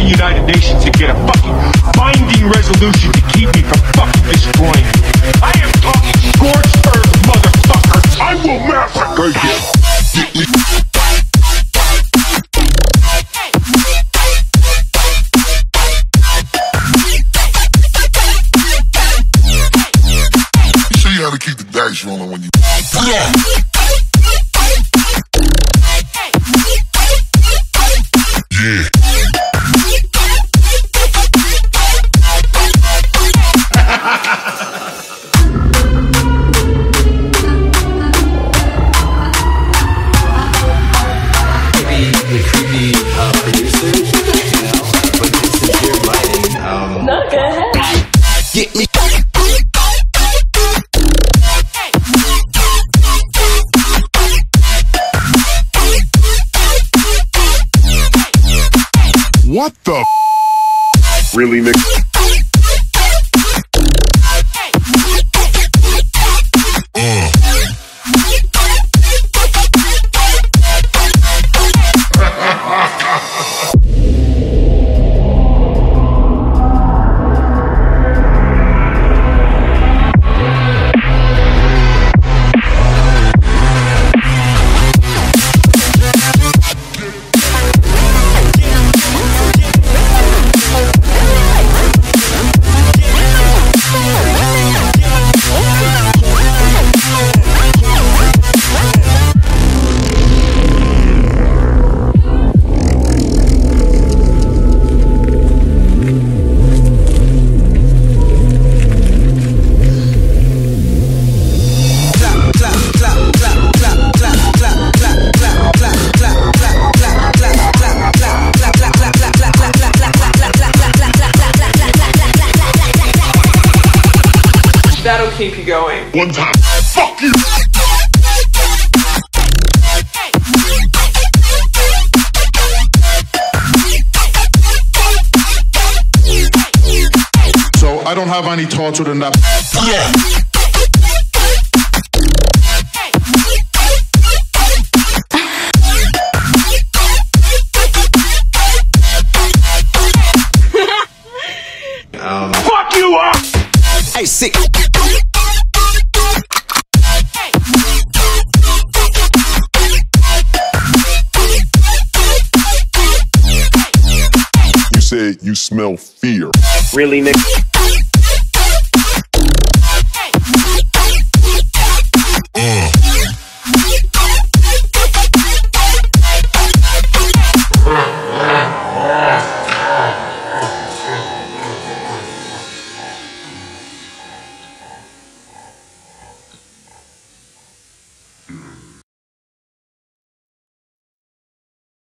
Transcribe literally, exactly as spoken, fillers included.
the United Nations to get a fucking binding resolution to keep me from fucking destroying it. I am talking scorched earth, motherfucker. I will massacre you. You gotta keep the dice rolling when you. Yeah. Yeah. Maybe the creepy uh, producer, you know, but it's sincere writing. Um, no, go ahead. Get me. What the f? Really, nigga? Uh. That'll keep you going. One time. Fuck you! So I don't have any torture than that. Yeah. um, Fuck you up! Hey, sick. You said you smell fear. Really, nigga?